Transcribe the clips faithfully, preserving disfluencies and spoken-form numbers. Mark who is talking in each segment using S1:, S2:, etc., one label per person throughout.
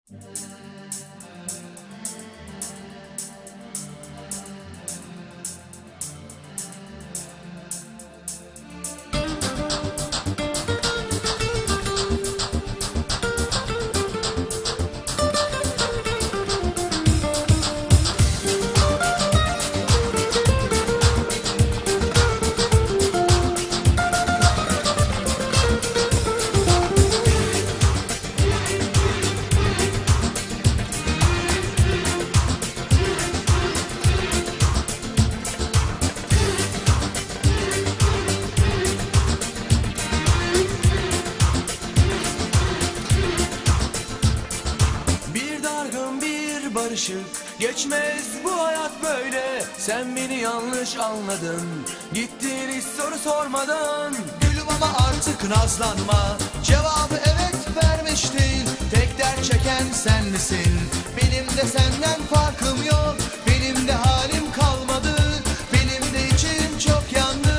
S1: Geçmez bu hayat böyle. Sen beni yanlış anladın, gittin hiç soru sormadan.
S2: Gülüm ama artık nazlanma, cevabı evet vermiş değil. Tek dert çeken sen misin? Benim de senden farkım yok. Benim de halim kalmadı, benim de içim çok yandı.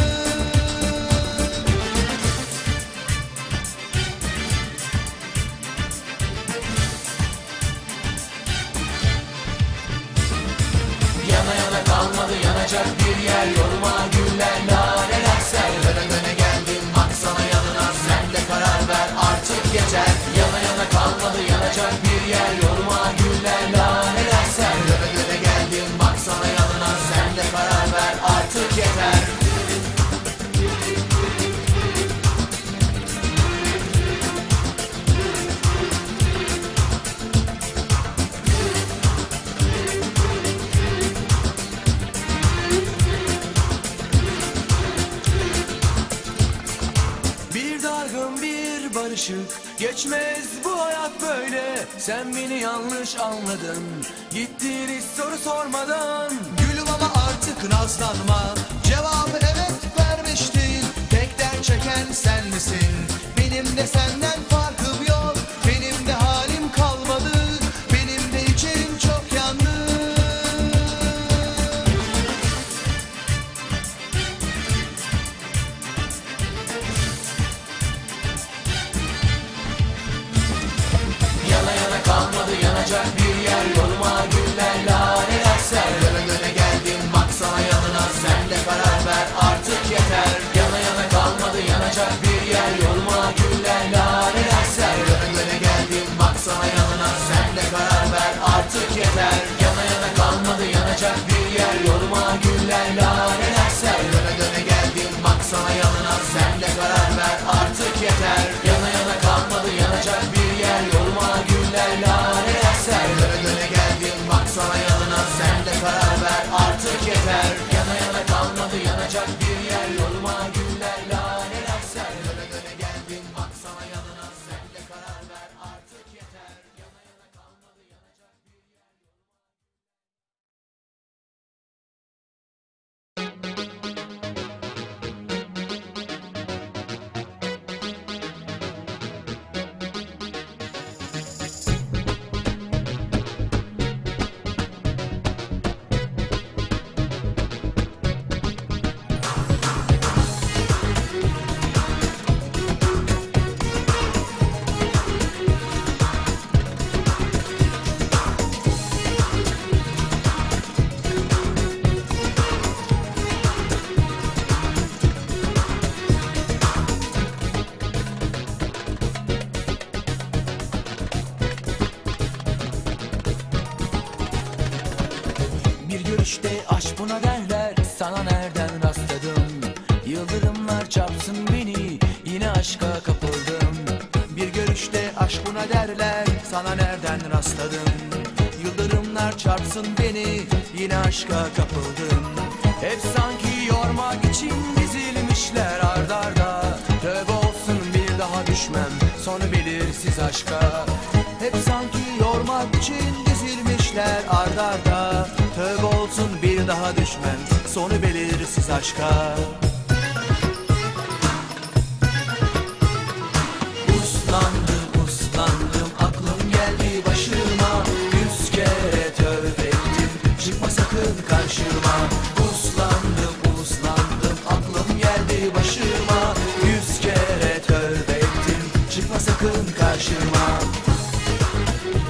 S1: Yana yana kalmadı yanacak bir yer. Yoluma güller laleler ser. Döne döne geldim bak sana yanına. Sen de karar ver artık yeter. Yana yana kalmadı yanacak bir yer. Yoluma güller laleler ser. Döne döne geldim bak sana yanına. Sen de karar ver artık yeter. Geçmez bu hayat böyle. Sen beni yanlış anladın, gittin hiç soru sormadan.
S2: Gülüm ama artık nazlanma, cevabı evet vermiş değil. Tek dert çeken sen misin? Benim de senden farkım yok. Benim de halim kalmadı, benim de içim çok yandı.
S1: Kalmadı yanacak bir yer. Yoluma güller laleler ser. Döne döne geldim bak sana yanına. Sen de karar ver artık yeter. Yana yana kalmadı yanacak bir yer. Yoluma güller laleler ser. Döne döne geldim bak sana yanına. Sen de karar ver artık yeter. Yana yana kalmadı yanacak bir yer. Yoluma güller laleler ser. Döne döne geldim bak sana yanına. Sen de karar ver artık yeter. Yana yana kalmadı yanacak bir yer. Yoluma güller laleler ser. Döne döne geldim bak sana yanına. Sen de karar ver artık yeter. Yana yana kalmadı yanacak bir yer. Yoluma güller laleler ser. Döne döne geldim bak sana yanına. Sen de karar ver artık yeter. Yana yana kalmadı yanacak bir yer. İşte aşk buna derler, sana nereden rastladım? Yıldırımlar çarpsın beni, yine aşka kapıldım.
S2: Bir görüşte aşk buna derler, sana nereden rastladım? Yıldırımlar çarpsın beni, yine aşka kapıldım.
S1: Hep sanki yormak için dizilmişler ard arda. Tövbe olsun bir daha düşmem sonu belirsiz aşka.
S2: Hep sanki yormak için dizilmişler ard arda. Tövbe olsun bir daha düşmem sonu belirsiz aşka.
S1: Uslandım uslandım aklım geldi başıma. Yüz kere tövbe ettim çıkma sakın karşıma. Uslandım uslandım aklım geldi başıma. Yüz kere tövbe ettim çıkma sakın karşıma.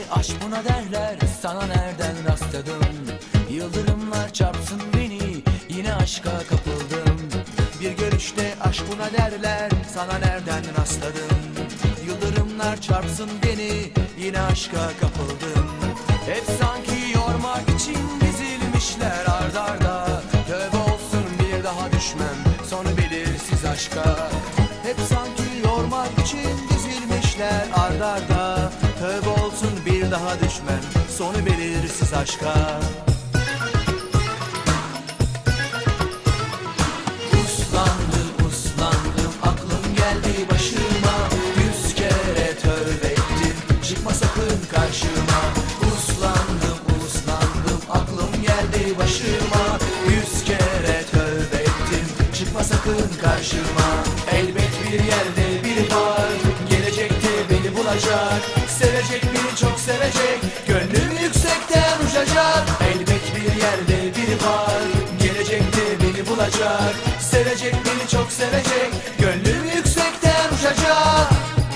S1: Aşk buna derler, sana nereden rastladım? Yıldırımlar çarpsın beni, yine aşka kapıldım.
S2: Bir görüşte aşk buna derler, sana nereden rastladım? Yıldırımlar çarpsın beni, yine aşka kapıldım.
S1: Hep sanki yormak için dizilmişler ard arda. Tövbe olsun bir daha düşmem sonu belirsiz aşka.
S2: Hep sanki yormak için dizilmişler ard arda. Tövbe olsun bir daha düşmem sonu belirsiz aşka.
S1: Uslandım uslandım aklım geldi başıma. Yüz kere tövbe ettim çıkma sakın karşıma. Uslandım uslandım aklım geldi başıma. Yüz kere tövbe ettim çıkma sakın karşıma. Elbet bir yerde biri var, gelecekte beni bulacak. Sevecek beni çok sevecek, gönlüm yüksekten uçacak. Elbet bir yerde biri var, gelecekte beni bulacak. Sevecek beni çok sevecek, gönlüm yüksekten uçacak.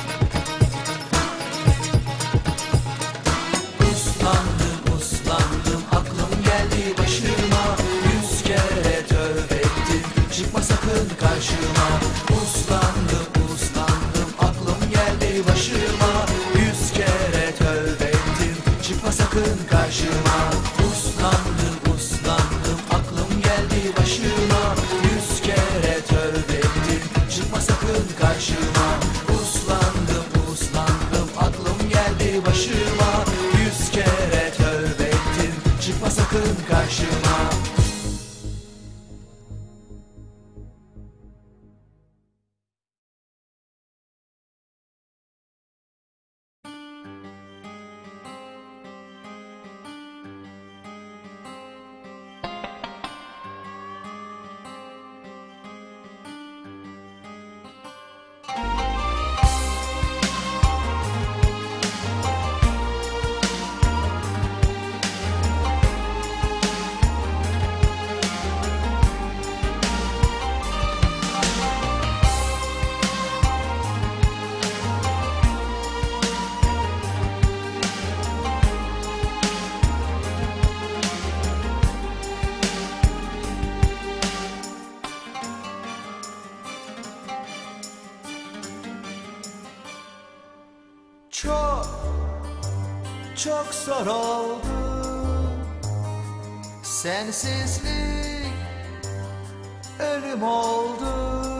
S1: Uslandım uslandım aklım geldi başıma. Yüz kere tövbe ettim çıkma sakın karşıma. Uslandım uslandım aklım geldi başıma. Yüz kere tövbe ettim çıkma sakın karşıma. Uslandım uslandım aklım geldi başıma. Yüz kere tövbe ettim çıkma sakın karşıma. Uslandım uslandım aklım geldi başıma. Yüz kere tövbe ettim çıkma sakın karşıma.
S2: Çok, çok zor oldu sensizlik, ölüm oldu.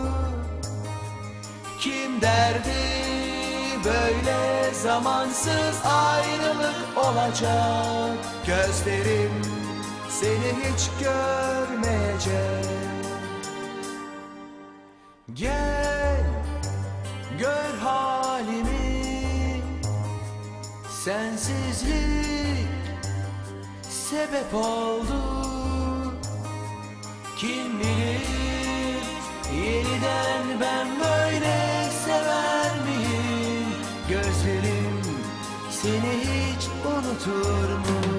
S2: Kim derdi böyle zamansız ayrılık olacak? Gözlerim seni hiç görmeyecek. Gel, gör halimi. Sensizlik sebep oldu. Kim bilir yeniden ben böyle sever miyim? Gözlerim seni hiç unutur mu?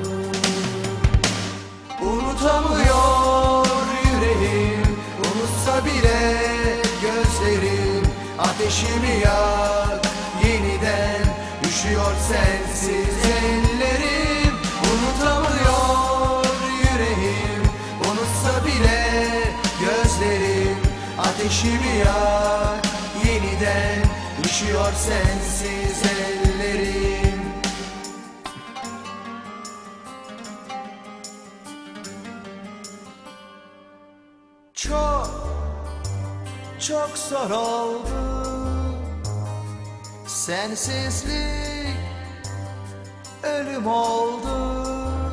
S2: Unutamıyor yüreğim, unutsa bile gözlerim. Ateşimi yak yeniden, üşüyor sensiz ellerim. Unutamıyor yüreğim, unutsa bile gözlerim. Ateşimi yak yeniden, üşüyor sensiz ellerim. Çok, çok zor oldu sensizlik, ölüm oldu.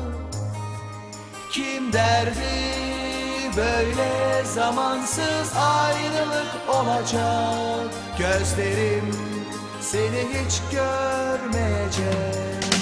S2: Kim derdi böyle zamansız ayrılık olacak? Gözlerim seni hiç görmeyecek.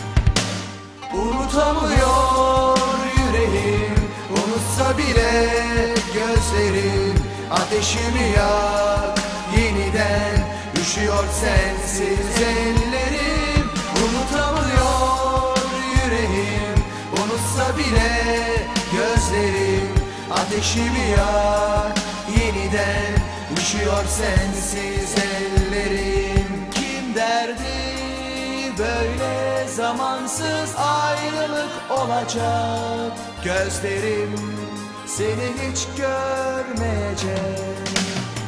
S2: Unutamıyor yüreğim, unutsa bile gözlerim. Ateşimi yak yeniden, üşüyor sensiz ellerim. Unutamıyor yüreğim, unutsa bile gözlerim. Ateşimi yak yeniden, üşüyor sensiz ellerim. Kim derdi böyle zamansız ayrılık olacak. Gözlerim seni hiç görmeyecek.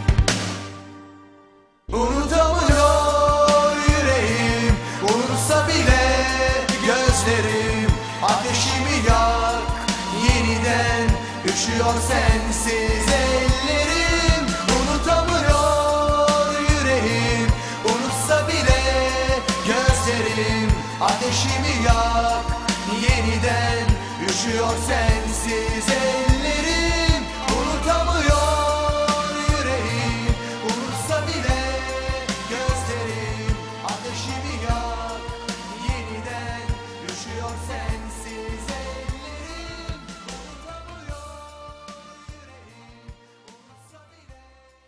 S2: Unutamıyor yüreğim, unutsa bile gözlerim. Ateşimi yak yeniden, üşüyor sensiz ellerim. Unutamıyor yüreğim, unutsa bile gözlerim. Ateşimi yak yeniden, üşüyor sensiz ellerim. Unutamıyor yüreğim, unutsa bile gözlerim. Ateşimi yak yeniden, üşüyor sensiz ellerim. Unutamıyor yüreğim, unutsa bile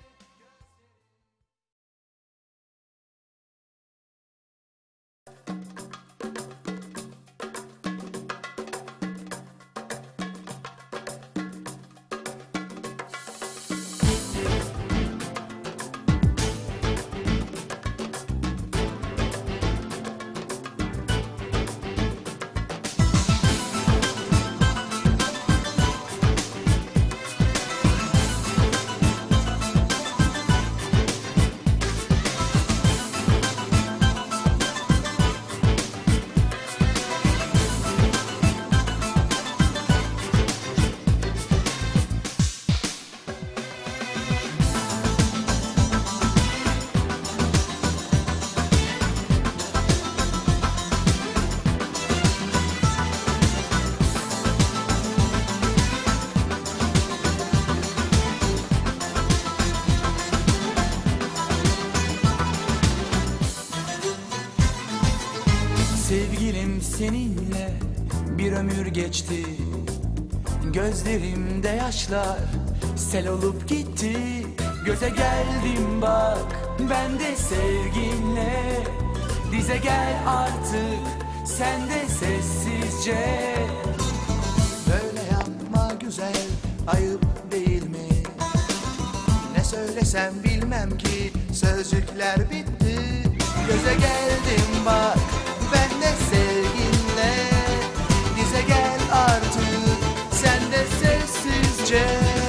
S2: sevgilim seninle bir ömür geçti. Gözlerimde yaşlar sel olup gitti. Göze geldim bak ben de sevginle. Dize gel artık sen de sessizce. Böyle yapma güzel, ayıp değil mi? Ne söylesem bilmem ki, sözcükler bitti. Göze geldim bak ben de sevginle. Dize gel artık sen de sessizce.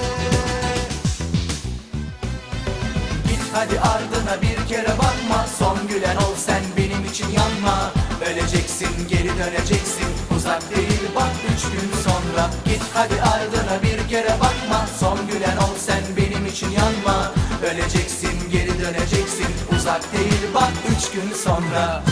S2: Git hadi ardına bir kere bakma. Son gülen ol sen benim için yanma. Öleceksin geri döneceksin, uzak değil bak üç gün sonra. Git hadi ardına bir kere bakma. Son gülen ol sen benim için yanma. Öleceksin geri döneceksin, uzak değil bak üç gün sonra.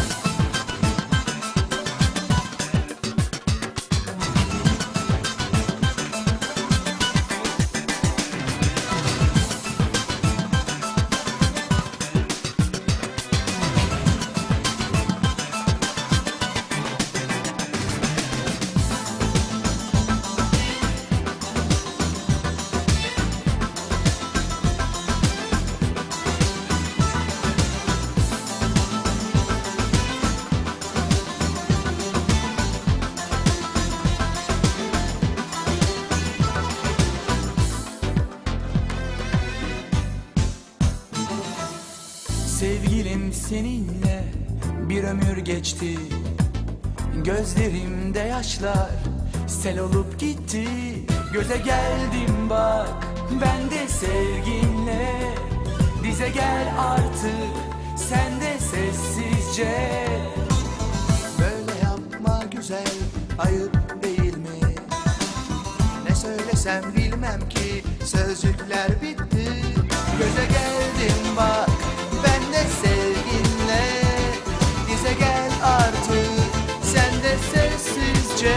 S2: Sevgilim seninle bir ömür geçti. Gözlerimde yaşlar sel olup gitti. Göze geldim bak ben de sevginle. Dize gel artık sen de sessizce. Böyle yapma güzel, ayıp değil mi? Ne söylesem bilmem ki, sözcükler bitti. Göze geldim bak ben de sevginle. Dize gel artık sen de sessizce.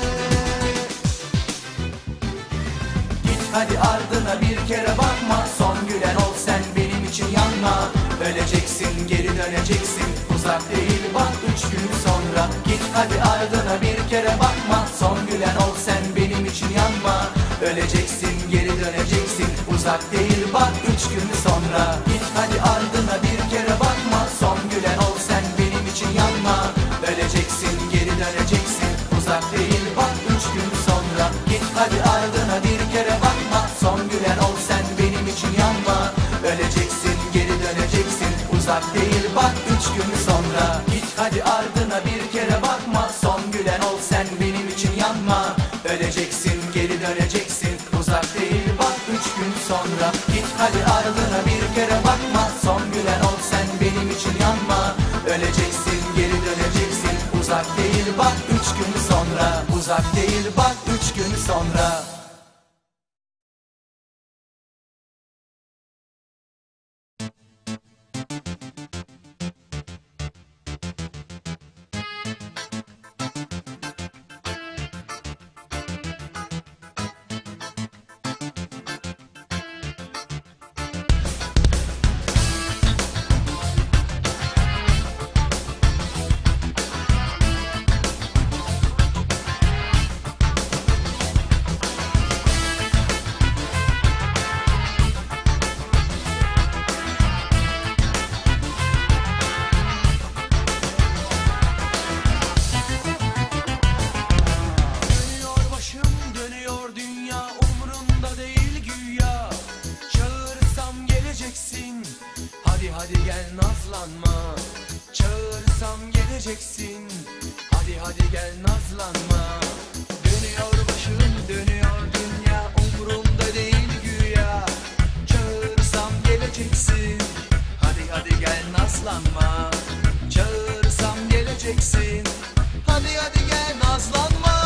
S2: Git hadi ardına bir kere bakma. Son gülen ol sen benim için yanma. Öleceksin geri döneceksin, uzak değil bak üç gün sonra. Git hadi ardına bir kere bakma. Son gülen ol sen benim için yanma. Öleceksin geri döneceksin, uzak değil bak üç gün sonra. Git hadi ardına bir kere bakma. Son gülen ol sen benim için yanma. Öleceksin geri döneceksin, uzak değil bak üç gün sonra. Git hadi ardına bir kere bakma. Son gülen ol sen benim için yanma. Öleceksin geri döneceksin, uzak değil bak üç gün sonra. Git hadi ardına bir kere bak.
S1: döneceksin. Uzak değil bak üç gün sonra. Git hadi ardına bir kere bakma. Son gülen ol sen benim için yanma. Öleceksin geri döneceksin. Uzak değil bak üç gün sonra. Uzak değil bak üç gün sonra.
S2: hadi gel nazlanma. Çağırsam geleceksin, hadi hadi gel nazlanma. Dönüyor başım dönüyor dünya, umurumda değil güya. Çağırsam geleceksin, hadi hadi gel nazlanma. Çağırsam geleceksin, hadi hadi gel nazlanma.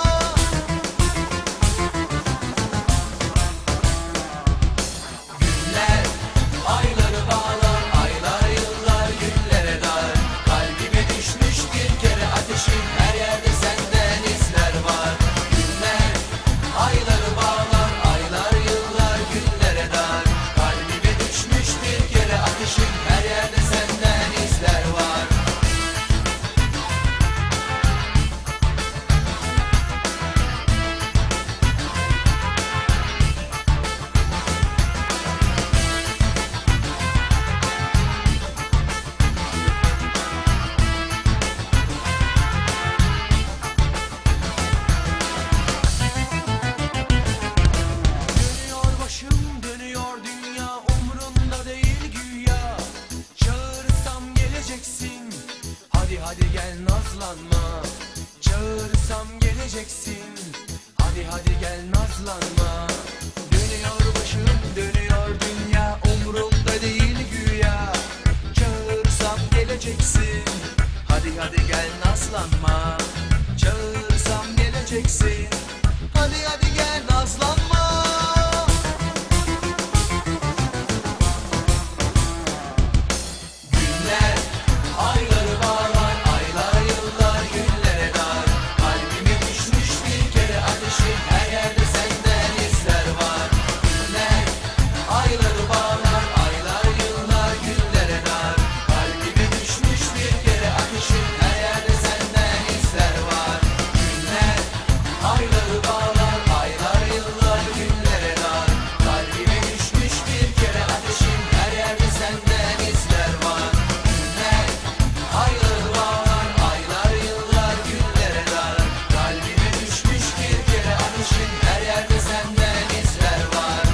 S2: Hadi gel nazlanma, çağırsam geleceksin. Hadi hadi gel nazlanma. Dönüyor başım dönüyor dünya, umurumda değil güya. Çağırsam geleceksin, hadi hadi gel nazlanma. Çağırsam geleceksin, hadi hadi gel nazlanma. Günler ayları bağlar, her yerde senden izler var. Günler ayları bağlar, aylar yıllar günlere dar. Kalbime düşmüş bir kere ateşin, her yerde senden izler var. Günler ayları bağlar, aylar yıllar günlere dar. Kalbime düşmüş bir kere ateşin, her yerde senden izler var. Günler ayları bağlar, aylar yıllar günlere dar. Kalbime düşmüş bir kere ateşin, her yerde senden izler var.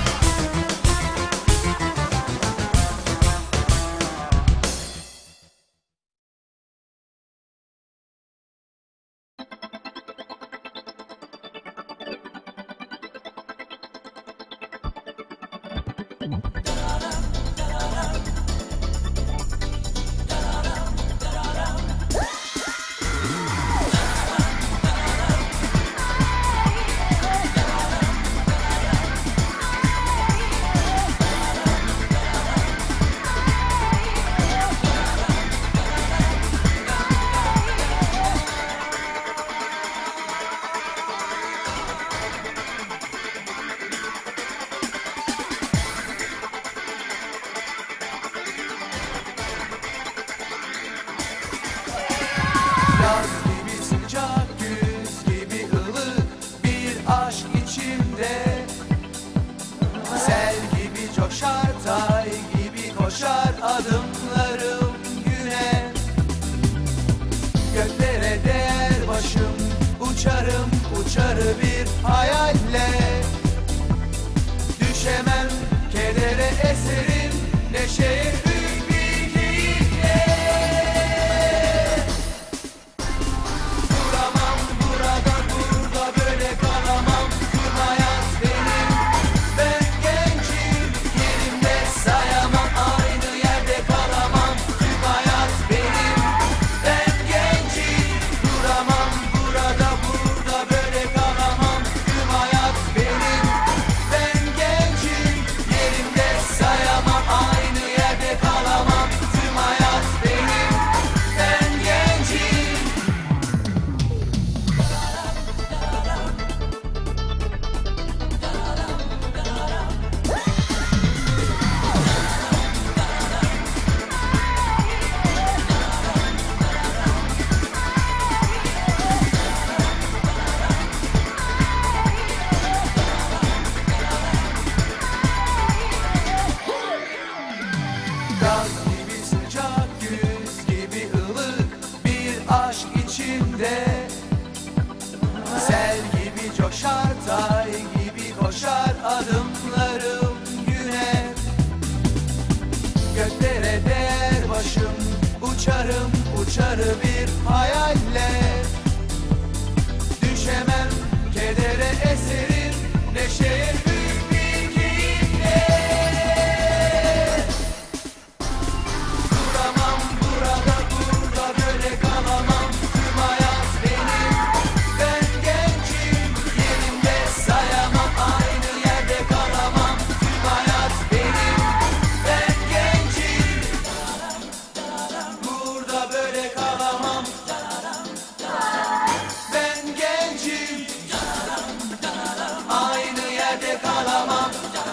S1: yerde kalamam.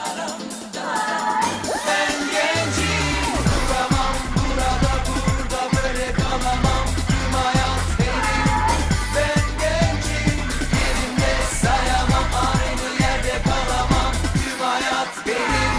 S1: Ben gencim, duramam, burada burada böyle kalamam. Tüm hayat benim. Ben gencim, yerimde sayamam. Aynı yerde kalamam. Tüm hayat benim.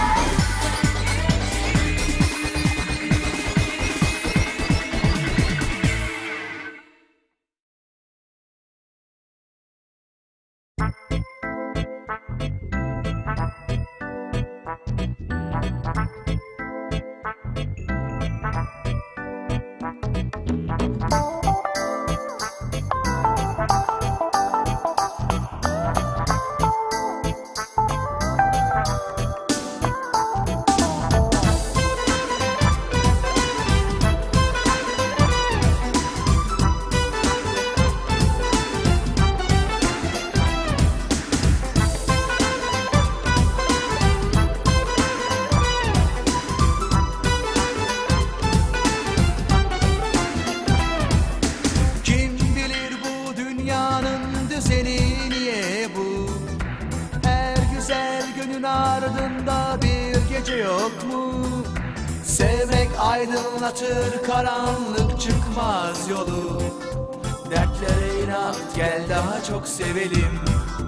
S2: Ardında bir gece yok mu? Sevmek aydınlatır, karanlık çıkmaz yolu. Dertlere inat, gel daha çok sevelim.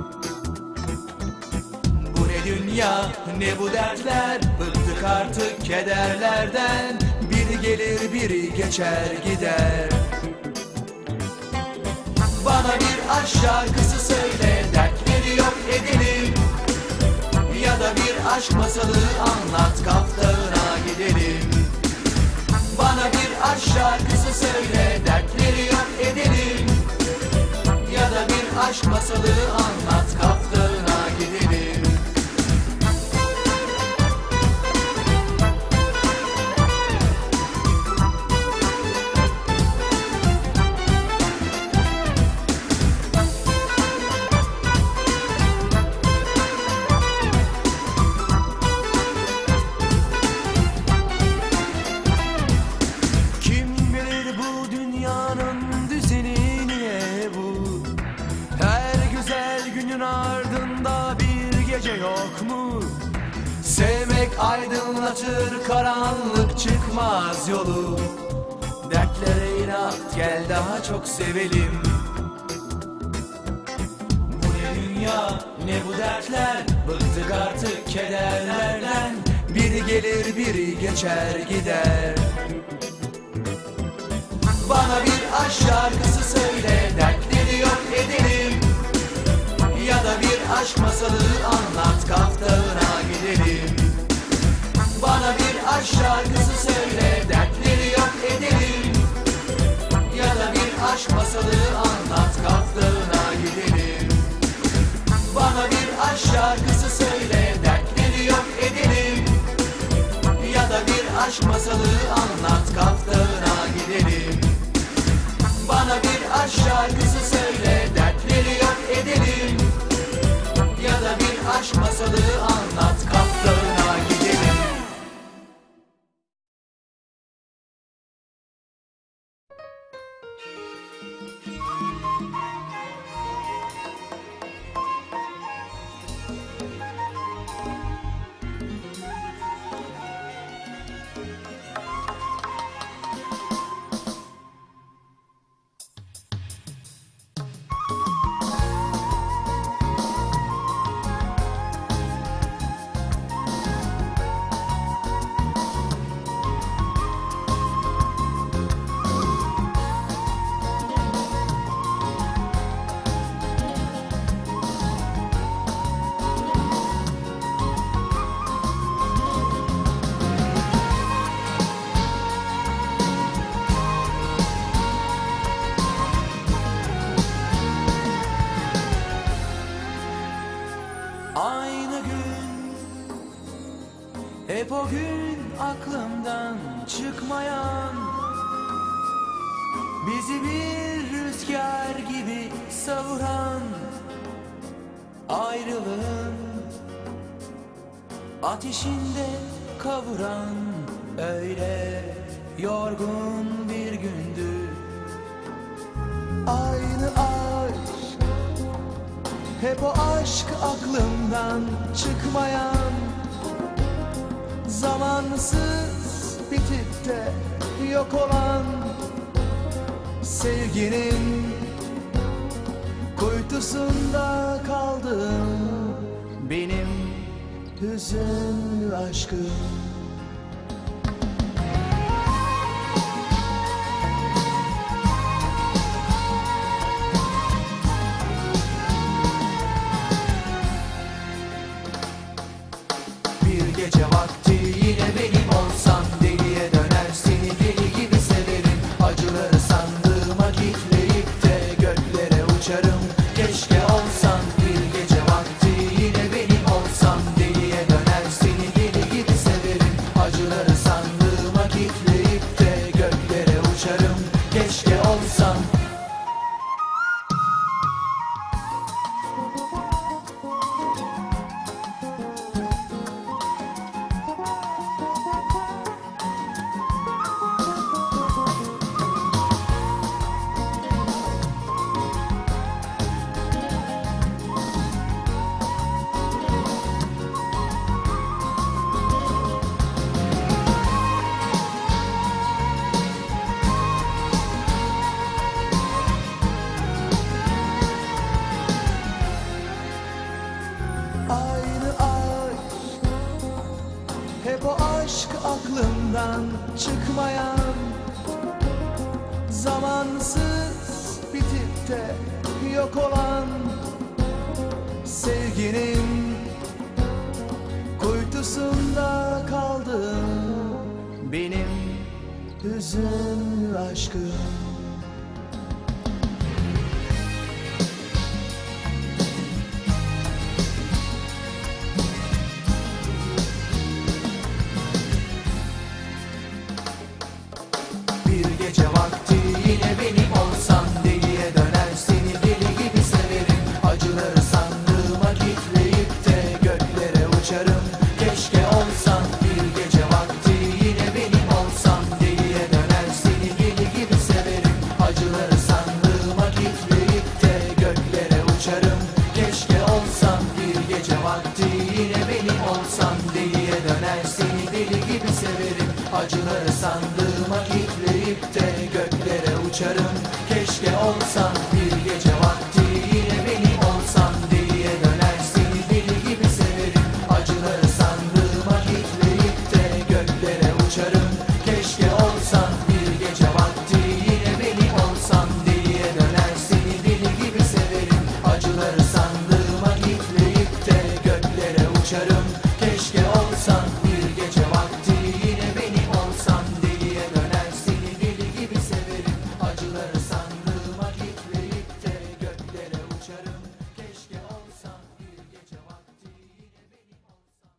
S2: Bu ne dünya, ne bu dertler, bıktık artık kederlerden. Biri gelir, biri geçer gider. Bana bir aşk şarkısı söyle, dertleri yok edelim. Ya da bir aşk masalı anlat, Kaftan'a gidelim. Bana bir aşk şarkısı söyle, dertleri yok edelim. Ya da bir aşk masalı anlat, Kaftan'a gidelim. Yok mu? Sevmek aydınlatır, karanlık çıkmaz yolu. Dertlere inat, gel daha çok sevelim. Bu ne dünya, ne bu dertler, bıktık artık kederlerden. Biri gelir, biri geçer gider. Bana bir aşk şarkısı söyle, dertleri yok edelim. Ya da bir aşk masalı anlat, Kaftan'a gidelim. Bana bir aşk şarkısı söyle, dertleri yok edelim. Ya da bir aşk masalı anlat, Kaftan'a gidelim. Bana bir aşk şarkısı söyle, dertleri yok edelim. Ya da bir aşk masalı anlat, Kaftan'a gidelim. Bana bir aşk şarkısı söyle, dertleri yok edelim. Ya da bir aşk masalı anlat, Kaftan'a gidelim. Aynı gün, hep o gün aklımdan çıkmayan, bizi bir rüzgar gibi savuran, ayrılığın ateşinde kavuran, öyle yorgun bir gündü. Aynı aşk, hep o aşk aklımdan aklımdan çıkmayan, zamansız bitip de yok olan sevginin kuytusunda kaldım benim hüzünlü aşkım.
S1: Bir gece vakti yine benim olsan, deliye döner seni deli gibi severim. Acıları sandığıma kitleyip de göklere uçarım, keşke olsan. Bir gece vakti yine benim olsan, deliye döner seni deli gibi severim. Acıları sandığıma kitleyip de göklere uçarım, keşke olsan.
S2: Aynı aşk, hep o aşk aklımdan çıkmayan, zamansız bitip de yok olan sevginin kuytusunda kaldım benim hüzünlü aşkım.
S1: Bir gece vakti yine benim olsan, deliye döner seni deli gibi severim. Acıları sandığıma kitleyip de göklere uçarım, keşke olsan. Bir gece vakti yine benim olsan, deliye döner seni deli gibi severim. Acıları sandığıma kitleyip de göklere uçarım, keşke olsan. Bir gece vakti yine benim olsan, deliye döner seni deli gibi severim. Acıları sandığıma kitleyip de göklere uçarım, keşke olsan. Bir gece vakti yine benim olsan, deliye döner seni deli gibi severim. Acıları sandığıma kitleyip de göklere uçarım, keşke olsan. Bir gece vakti yine benim olsan, deliye döner seni deli gibi severim. Acıları sandığıma kitleyip de göklere uçarım, keşke olsan. Bir gece vakti yine benim olsan, deliye döner seni deli gibi severim. Acıları sandığıma kitleyip de göklere uçarım, keşke olsan. Bir gece vakti yine benim olsan.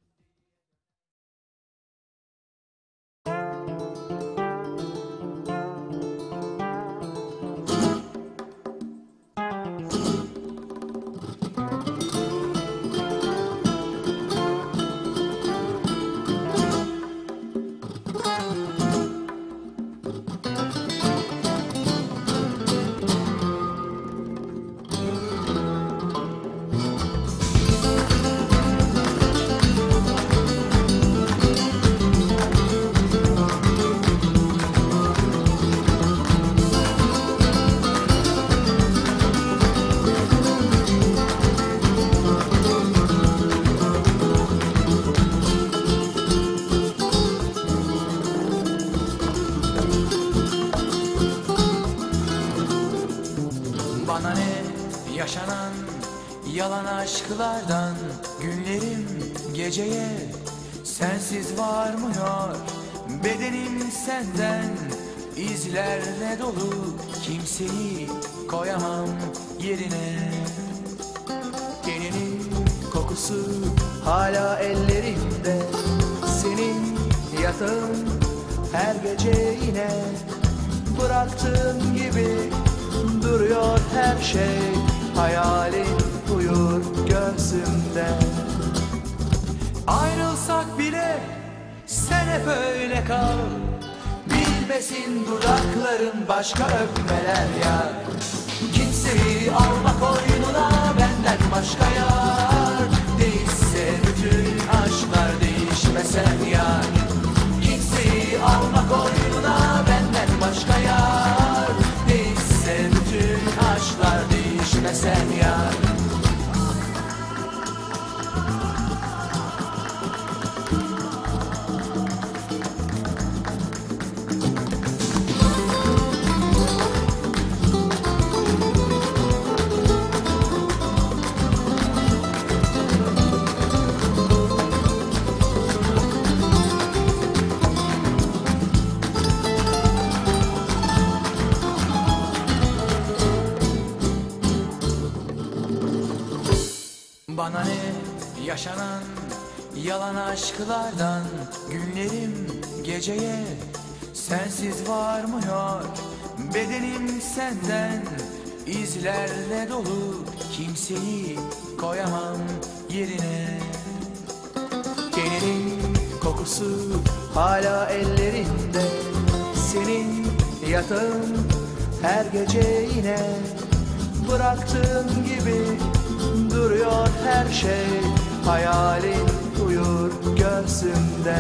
S1: Bana ne yaşanan yalan aşklardan, günlerim geceye sensiz varmıyor. Bedenim senden izlerle dolu, kimseyi koyamam yerine.
S2: Teninin kokusu hala ellerimde, senin yatağın her gece yine. Bıraktığın gibi duruyor her şey, hayalin uyur göğsümde. Ayrılsak bile sen hep öyle kal, bilmesin dudakların başka öpmeler ya. Kimseyi alma koynuna benden başka yar değilsin.
S1: Yaşanan yalan aşklardan günlerim geceye sensiz varmıyor. Bedenim senden izlerle dolu, kimseyi koyamam yerine. Teninin kokusu hala ellerinde, senin yatağın her gece yine. Bıraktığın gibi duruyor her şey, hayalin uyur göğsümde.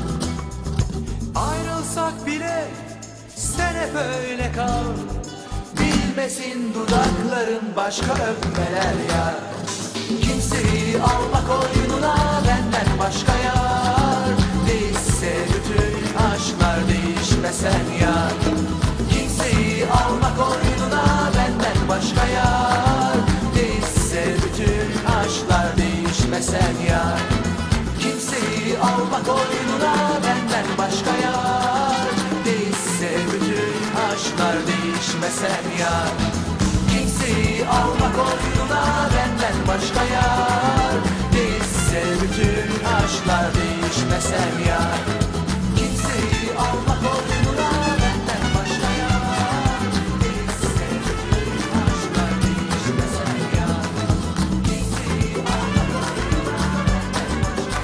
S1: Ayrılsak bile sen hep öyle kal, bilmesin dudakların başka öpmeler ya. Kimseyi almak oyununa benden başka yar, değişse bütün aşklar değişmesen ya. Kimseyi almak oyununa benden başka yar, değişse bütün aşklar değişmesen ya. Kimseyi almak oyununa benden başka yar, değişse bütün aşklar değişmesen ya. Kimseyi almak oyununa benden başka yar, değişse bütün aşklar değişmesen ya. Kimseyi almak oyununa benden başka yar, değişse bütün aşklar değişmesen ya. Kimseyi almak oyununa benden başka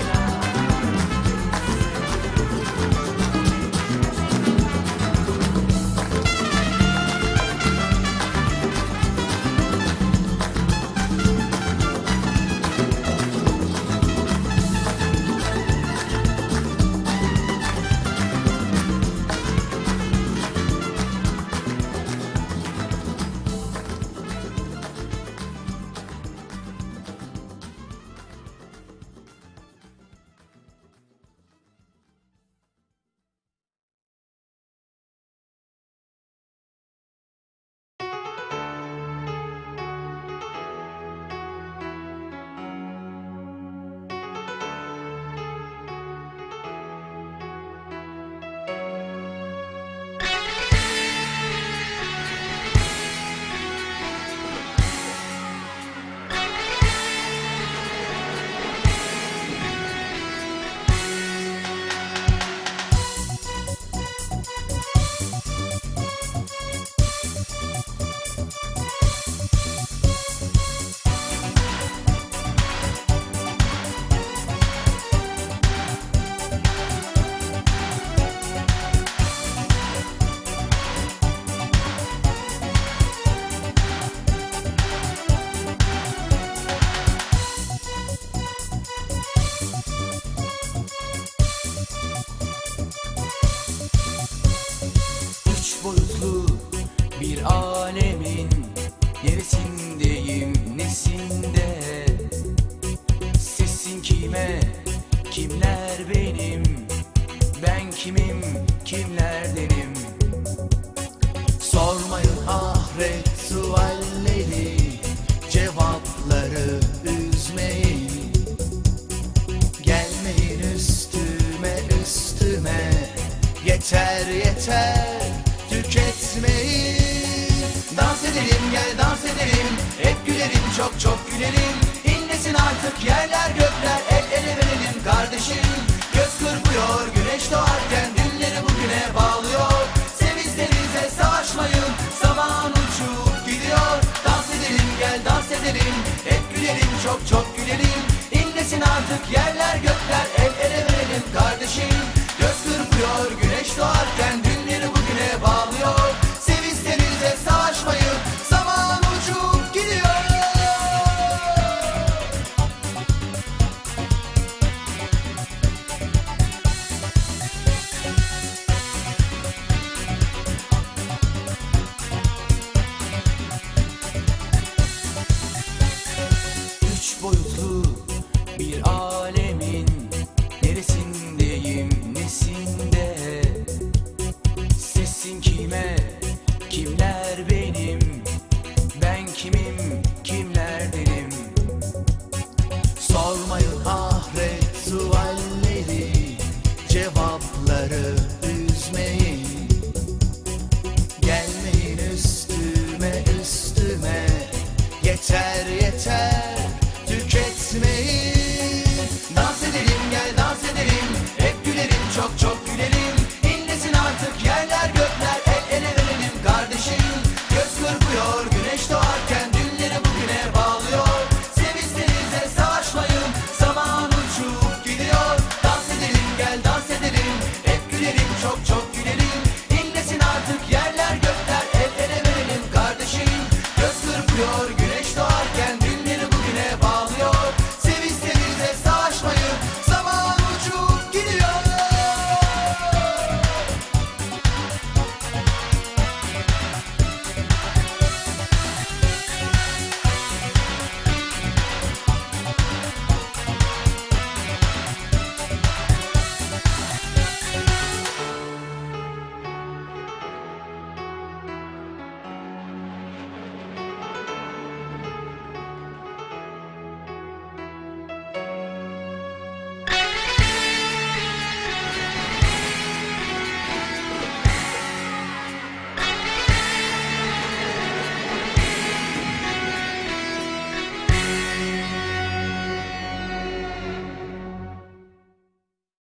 S1: boyutlu bir alemin neresindeyim, nesinde? Sesin kime, kimler benim? Ben kimim, kimlerdenim? Sormayın ahiret sualleri, cevapları üzmeyin. Gelmeyin üstüme üstüme, yeter yeter tüketmeyin. Dans edelim, gel dans edelim, hep gülerim, çok çok gülerim. İnlesin artık yerler gökler, el ele verelim kardeşim. Göz kırpıyor güneş doğarken, günleri bugüne bağlıyor. Sevizlerinize savaşmayın, zaman uçup gidiyor. Dans edelim, gel dans edelim, hep gülerim, çok çok gülerim. İnlesin artık yerler gökler, el